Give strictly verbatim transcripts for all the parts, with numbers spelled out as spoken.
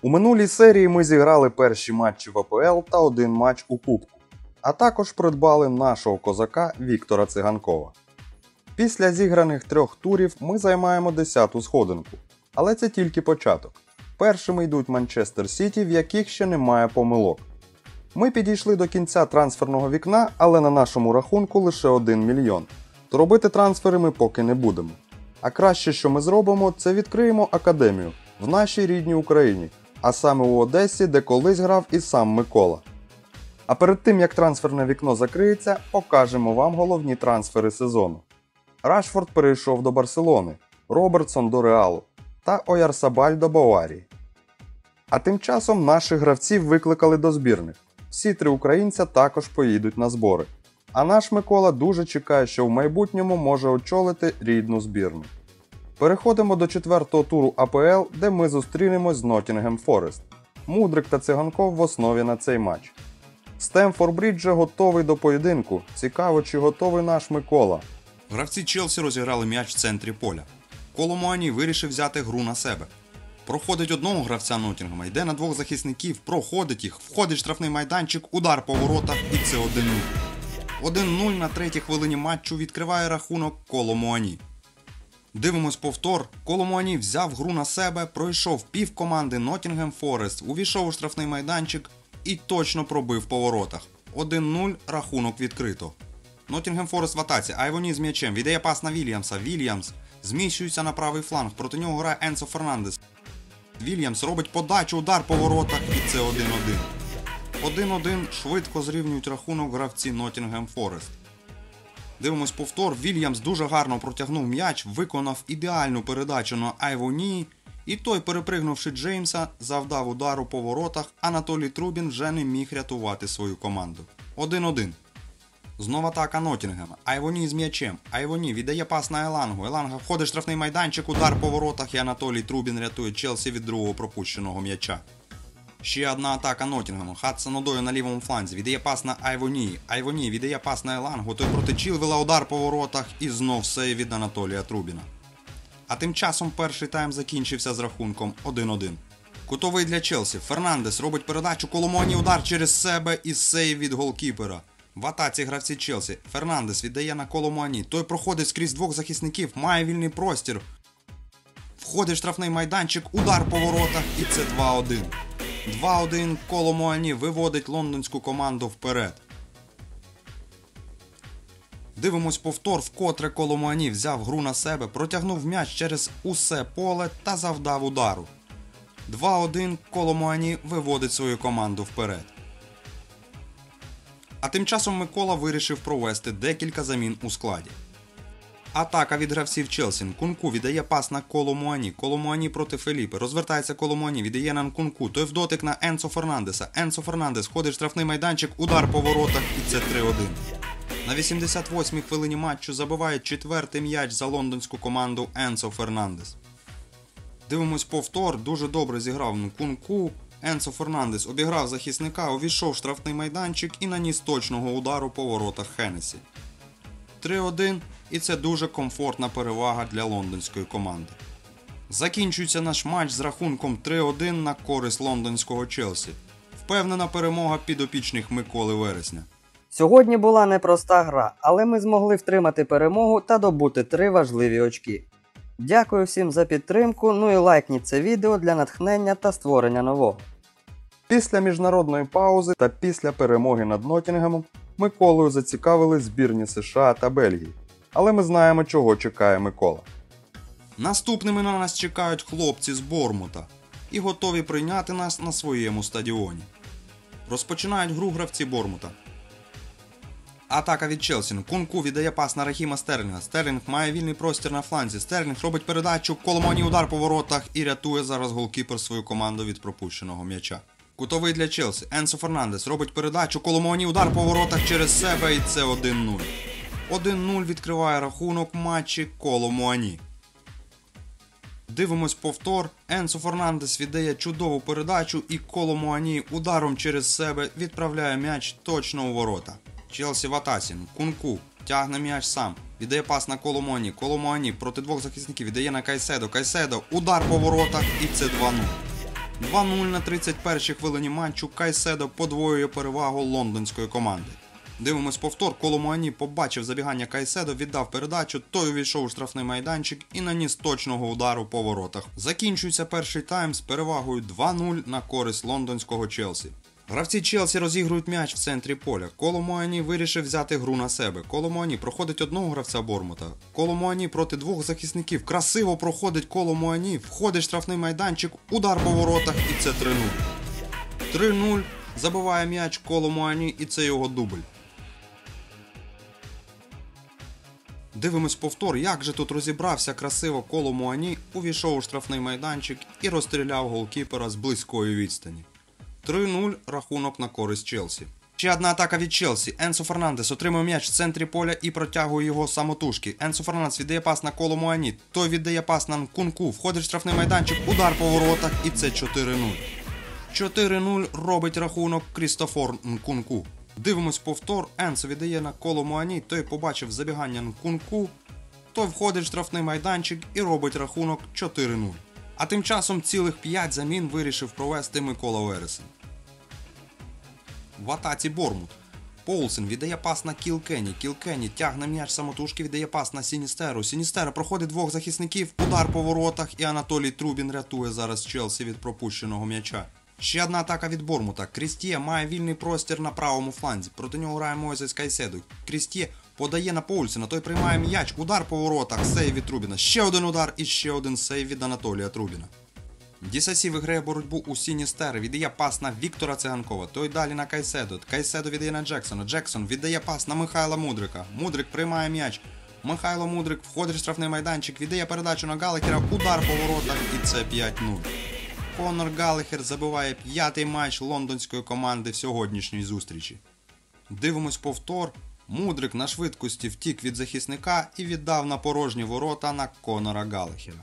У минулій серії ми зіграли перші матчі в АПЛ та один матч у Кубку, а також придбали нашого козака Віктора Циганкова. Після зіграних трьох турів ми займаємо десяту сходинку, але це тільки початок. Першими йдуть Манчестер Сіті, в яких ще немає помилок. Ми підійшли до кінця трансферного вікна, але на нашому рахунку лише один мільйон. То робити трансфери ми поки не будемо. А краще, що ми зробимо, це відкриємо академію в нашій рідній Україні, а саме у Одесі, де колись грав і сам Микола. А перед тим, як трансферне вікно закриється, покажемо вам головні трансфери сезону. Рашфорд перейшов до Барселони, Робертсон до Реалу та Ойярсабаль до Баварії. А тим часом наших гравців викликали до збірних. Всі три українця також поїдуть на збори. А наш Микола дуже чекає, що в майбутньому може очолити рідну збірну. Переходимо до четвертого туру АПЛ, де ми зустрінемось з Ноттінгем Форест. Мудрик та Циганков в основі на цей матч. Стемфорд Брідж же готовий до поєдинку. Цікаво, чи готовий наш Микола. Гравці Челсі розіграли м'яч в центрі поля. Коло Муані вирішив взяти гру на себе. Проходить одного гравця Ноттінгема, йде на двох захисників, проходить їх, входить в штрафний майданчик, удар по воротах і це один нуль. один нуль на третій хвилині матчу відкриває рахунок Коло Муані. Дивимось повтор. Коло Муані взяв гру на себе, пройшов пів команди Ноттінгем Форест, увійшов у штрафний майданчик і точно пробив по воротах. один нуль, рахунок відкрито. Ноттінгем Форест в атаці, Айвоні з м'ячем, віддає пас на Вільямса, Вільямс зміщується на правий фланг, проти нього грає Енсо Фернандес. Вільямс робить подачу, удар по воротах і це один один. один один, швидко зрівнюють рахунок гравці Ноттінгем Форест. Дивимось повтор, Вільямс дуже гарно протягнув м'яч, виконав ідеальну передачу на Айвоні, і той, перепригнувши Джеймса, завдав удару по воротах, Анатолій Трубін вже не міг рятувати свою команду. один один. Знову атака Ноттінгема. Айвоні з м'ячем. Айвоні віддає пас на Елангу. Еланга входить в штрафний майданчик, удар по воротах і Анатолій Трубін рятує Челсі від другого пропущеного м'яча. Ще одна атака Ноттінгему. Хадсон-Одой на лівому фланзі. Віддає пас на Айвоні. Айвоні віддає пас на Елангу. Той проти Чілвела, удар по воротах і знов сейв від Анатолія Трубіна. А тим часом перший тайм закінчився з рахунком один один. Кутовий для Челсі. Фернандес робить передачу, Коло Муані удар через себе і сейв від голкіпера. В атаці гравці Челсі. Фернандес віддає на Коло Муані. Той проходить скрізь двох захисників, має вільний простір. Входить в штрафний майданчик, удар по воротах і це два один. два один, Коло Муані виводить лондонську команду вперед. Дивимось повтор, вкотре Коло Муані взяв гру на себе, протягнув м'яч через усе поле та завдав удару. два один, Коло Муані виводить свою команду вперед. А тим часом Микола вирішив провести декілька замін у складі. Атака від гравців Челсі. Нкунку віддає пас на Коло Муані. Коло Муані проти Феліпе. Розвертається Коло Муані, віддає на Нкунку. Той в дотик на Енсо Фернандеса. Енсо Фернандес входить в штрафний майданчик, удар по воротах і це три один. На вісімдесят восьмій хвилині матчу забиває четвертий м'яч за лондонську команду Енсо Фернандес. Дивимось повтор, дуже добре зіграв Нкунку. Енсо Фернандес обіграв захисника, увійшов в штрафний майданчик і наніс точного удару по воротах Хеннесі. три один, і це дуже комфортна перевага для лондонської команди. Закінчується наш матч з рахунком три один на користь лондонського Челсі. Впевнена перемога підопічних Миколи Вересня. Сьогодні була непроста гра, але ми змогли втримати перемогу та добути три важливі очки. Дякую всім за підтримку, ну і лайкніть це відео для натхнення та створення нового. Після міжнародної паузи та після перемоги над Ноттінгемом Миколою зацікавили збірні США та Бельгії. Але ми знаємо, чого чекає Микола. Наступними на нас чекають хлопці з Бормута і готові прийняти нас на своєму стадіоні. Розпочинають гру гравці Бормута. Атака від Челсі. Нкунку віддає пас на Рахіма Стерлінга. Стерлінг має вільний простір на фланзі. Стерлінг робить передачу, Коло Муані удар по воротах і рятує зараз голкіпер свою команду від пропущеного м'яча. Кутовий для Челсі. Енсо Фернандес робить передачу, Коло Муані удар по воротах через себе і це один нуль. один нуль відкриває рахунок матчі Коло Муані. Дивимось повтор. Енсо Фернандес віддає чудову передачу і Коло Муані ударом через себе відправляє м'яч точно у ворота. Челсі в атаці. Нкунку тягне м'яч сам. Віддає пас на Коло Муані. Коло Муані проти двох захисників віддає на Кайседо. Кайседо удар по воротах і це два нуль. два нуль на тридцять першій хвилині матчу Кайседо подвоює перевагу лондонської команди. Дивимось повтор, Коломуані побачив забігання Кайседо, віддав передачу, той увійшов у штрафний майданчик і наніс точного удару по воротах. Закінчується перший тайм з перевагою два нуль на користь лондонського Челсі. Гравці Челсі розігрують м'яч в центрі поля. Коломуані вирішив взяти гру на себе. Коломуані проходить одного гравця Бормута. Коломуані проти двох захисників. Красиво проходить Коломуані, входить в штрафний майданчик, удар по воротах і це три нуль. три нуль, забиває м'яч Коломуані і це його дубль. Дивимось повтор, як же тут розібрався красиво Коломуані, увійшов у штрафний майданчик і розстріляв голкіпера з близької відстані. три нуль рахунок на користь Челсі. Ще одна атака від Челсі. Енсо Фернандес отримує м'яч в центрі поля і протягує його самотужки. Енсо Фернандес віддає пас на Коломуані, той віддає пас на Нкунку, входить в штрафний майданчик, удар по воротах і це чотири нуль. чотири нуль робить рахунок Крістофор Нкунку. Дивимось повтор, Енсо віддає на Коломуані, той побачив забігання Нкунку, той входить в штрафний майданчик і робить рахунок чотири нуль. А тим часом цілих п'ять замін вирішив провести Микола Вересень. В атаці Бормут. Поулсен віддає пас на Кілкені. Кілкені тягне м'яч самотужки, віддає пас на Сіністеру. Сіністера проходить двох захисників, удар по воротах і Анатолій Трубін рятує зараз Челсі від пропущеного м'яча. Ще одна атака від Бормута. Крістє має вільний простір на правому фланзі. Проти нього грає Мойзес Кайседо. Крістє подає на Поулсена, той приймає м'яч, удар по воротах, сейв від Трубіна. Ще один удар і ще один сейв від Анатолія Трубіна. Дісасі виграє боротьбу у Сіністери, віддає пас на Віктора Циганкова, той далі на Кайседо. Кайседо віддає на Джексона, Джексон віддає пас на Михайла Мудрика. Мудрик приймає м'яч. Михайло Мудрик входить в штрафний майданчик, віддає передачу на Галлахера, удар по воротах і це п'ять нуль. Конор Галлахер забиває п'ятий матч лондонської команди в сьогоднішній зустрічі. Дивимось повтор. Мудрик на швидкості втік від захисника і віддав на порожні ворота на Конора Галлахера.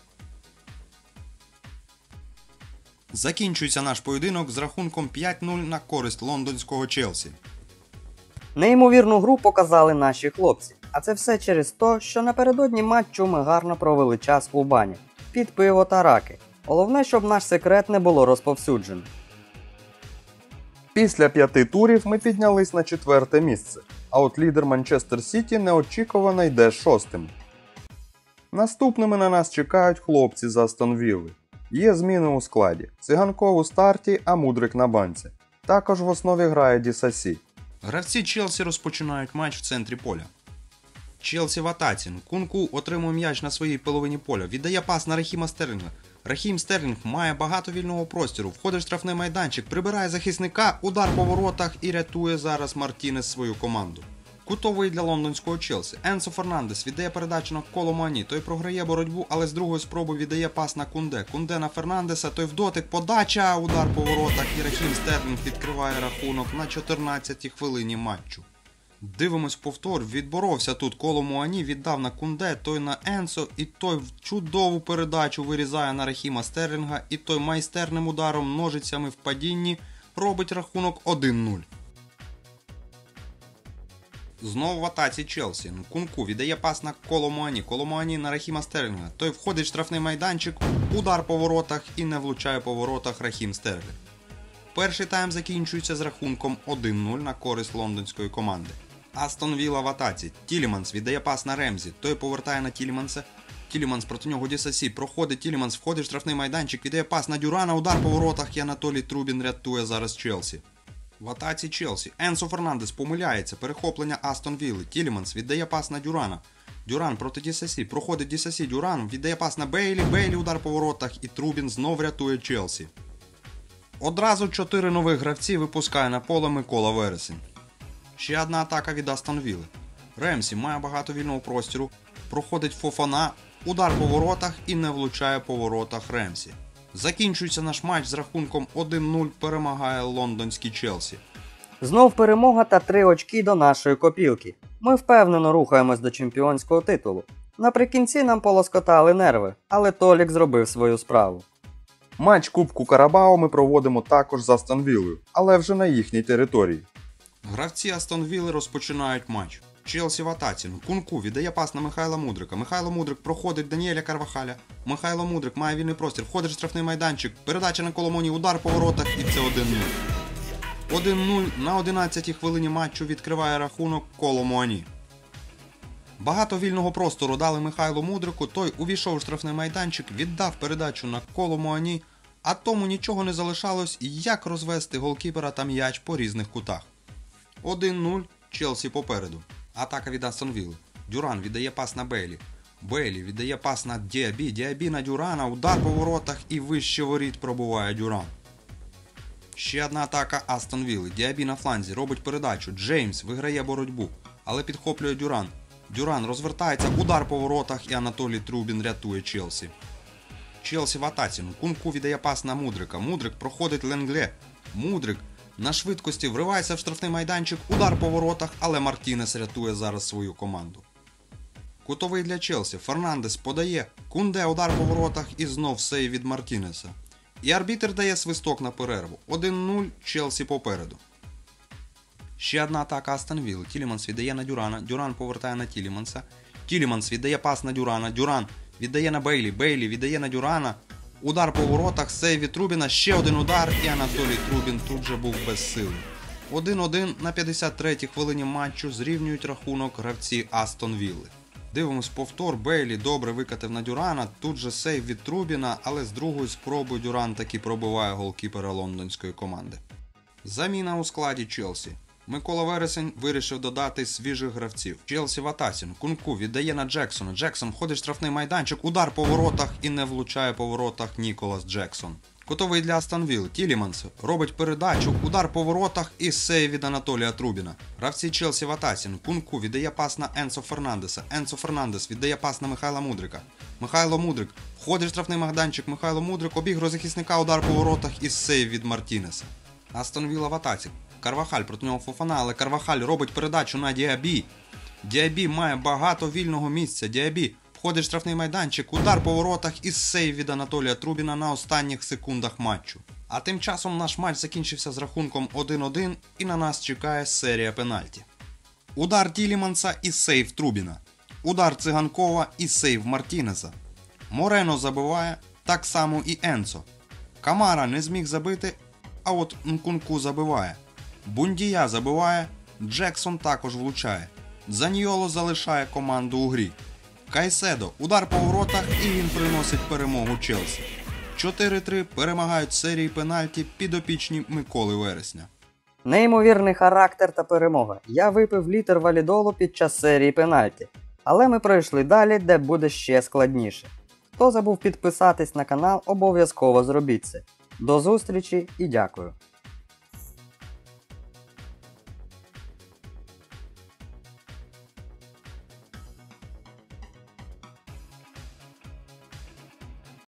Закінчується наш поєдинок з рахунком п'ять нуль на користь лондонського Челсі. Неймовірну гру показали наші хлопці. А це все через те, що напередодні матчу ми гарно провели час у бані, під пиво та раки. Головне, щоб наш секрет не було розповсюджено. Після п'яти турів ми піднялись на четверте місце, а от лідер Манчестер Сіті неочікувано йде шостим. Наступними на нас чекають хлопці з Астон Вілли. Є зміни у складі. Циганков у старті, а Мудрик на банці. Також в основі грає Дісасі. Гравці Челсі розпочинають матч в центрі поля. Челсі в атаці. Нкунку отримує м'яч на своїй половині поля. Віддає пас на Рахіма Стерлінга. Рахім Стерлінг має багато вільного простору, входить в штрафний майданчик, прибирає захисника, удар по воротах і рятує зараз Мартінес свою команду. Кутовий для лондонського Челсі. Енсо Фернандес віддає передачу на Коломуані, той програє боротьбу, але з другої спроби віддає пас на Кунде. Кунде на Фернандеса, той в дотик, подача, удар по воротах і Рахім Стерлінг відкриває рахунок на чотирнадцятій хвилині матчу. Дивимось повтор, відборовся тут Коломуані, віддав на Кунде, той на Енсо, і той в чудову передачу вирізає на Рахіма Стерлінга, і той майстерним ударом ножицями в падінні робить рахунок один нуль. Знову в атаці Челсі. Нкунку віддає пас на Коломуані, Коломуані на Рахіма Стерлінга, той входить в штрафний майданчик, удар по воротах і не влучає по воротах Рахім Стерлінг. Перший тайм закінчується з рахунком один нуль на користь лондонської команди. Астон Вілла в атаці. Тіліманс віддає пас на Ремзі, той повертає на Тіліманса. Тіліманс проти нього Дісасі, проходить Тіліманс, входить в штрафний майданчик, віддає пас на Дюрана, удар по воротах і Анатолій Трубін рятує зараз Челсі. В атаці Челсі. Енсо Фернандес помиляється, перехоплення Астон Вілли. Тіліманс віддає пас на Дюрана. Дюран проти Дісасі, проходить Дісасі, Дюран віддає пас на Бейлі, Бейлі удар по воротах і Трубін знов рятує Челсі. Одразу чотири нових гравці випускає на поле Микола Вересень. Ще одна атака від Астон Вілли. Ремсі має багато вільного простору, проходить Фофана, удар по воротах і не влучає по воротах Ремсі. Закінчується наш матч з рахунком один нуль, перемагає лондонський Челсі. Знов перемога та три очки до нашої копілки. Ми впевнено рухаємось до чемпіонського титулу. Наприкінці нам полоскотали нерви, але Толік зробив свою справу. Матч Кубку Карабао ми проводимо також з Астон Віллою, але вже на їхній території. Гравці Астон Вілли розпочинають матч. Челсі в атаці. Нкунку віддає пас на Михайла Мудрика. Михайло Мудрик проходить Даніеля Карвахаля. Михайло Мудрик має вільний простір, входить в штрафний майданчик, передача на Коломоні, удар по воротах і це один нуль. один нуль на одинадцятій хвилині матчу відкриває рахунок Коломоні. Багато вільного простору дали Михайлу Мудрику, той увійшов у штрафний майданчик, віддав передачу на Коломоні, а тому нічого не залишалось, як розвести голкіпера та м'яч по різних кутах. один нуль, Челсі попереду. Атака від Астон Вілли. Дюран віддає пас на Бейлі. Бейлі віддає пас на Діабі. Діабі на Дюрана, удар по воротах і вище воріт пробуває Дюран. Ще одна атака Астон Вілли. Діабі на фланзі робить передачу. Джеймс виграє боротьбу, але підхоплює Дюран. Дюран розвертається, удар по воротах і Анатолій Трубін рятує Челсі. Челсі в атаці. Нкунку віддає пас на Мудрика. Мудрик проходить Ленгле. Мудрик на швидкості вривається в штрафний майданчик, удар по воротах, але Мартінес рятує зараз свою команду. Кутовий для Челсі. Фернандес подає. Кунде удар по воротах і знов сейв від Мартінеса. І арбітр дає свисток на перерву. один нуль, Челсі попереду. Ще одна атака Астон Вілли. Тіліманс віддає на Дюрана. Дюран повертає на Тіліманса. Тіліманс віддає пас на Дюрана. Дюран віддає на Бейлі. Бейлі віддає на Дюрана. Удар по воротах, сейв від Трубіна. Ще один удар і Анатолій Трубін тут же був без сили. один один на п'ятдесят третій хвилині матчу зрівнюють рахунок гравці Астон Вілли. Дивимось повтор. Бейлі добре викатив на Дюрана. Тут же сейв від Трубіна, але з другої спроби Дюран таки пробиває голкіпера лондонської команди. Заміна у складі Челсі. Микола Вересень вирішив додати свіжих гравців. Челсі в атаці. Нкунку віддає на Джексона. Джексон входить в штрафний майданчик, удар по воротах і не влучає по воротах Ніколас Джексон. Кутовий для Астон Вілли. Тіліманс робить передачу, удар по воротах і сейв від Анатолія Трубіна. Гравці Челсі в атаці. Нкунку віддає пас на Енсо Фернандеса. Енсо Фернандес віддає пас на Михайла Мудрика. Михайло Мудрик входить в штрафний майданчик. Михайло Мудрик обігрує захисника, удар по воротах і сейв від Мартінеса. Астон Вілла в атаці. Карвахаль, проти нього Фофана, але Карвахаль робить передачу на Діабі. Діабі має багато вільного місця. Діабі входить в штрафний майданчик, удар по воротах і сейв від Анатолія Трубіна на останніх секундах матчу. А тим часом наш матч закінчився з рахунком один один і на нас чекає серія пенальті. Удар Тіліманса і сейв Трубіна. Удар Циганкова і сейв Мартінеса. Морено забиває, так само і Енцо. Камара не зміг забити, а от Нкунку забиває. Бундія забиває, Джексон також влучає. Заньйоло залишає команду у грі. Кайседо удар по воротах і він приносить перемогу Челсі. чотири три перемагають серії пенальті підопічні Миколи Вересня. Неймовірний характер та перемога. Я випив літр валідолу під час серії пенальті. Але ми пройшли далі, де буде ще складніше. Хто забув підписатись на канал, обов'язково зробіть це. До зустрічі і дякую.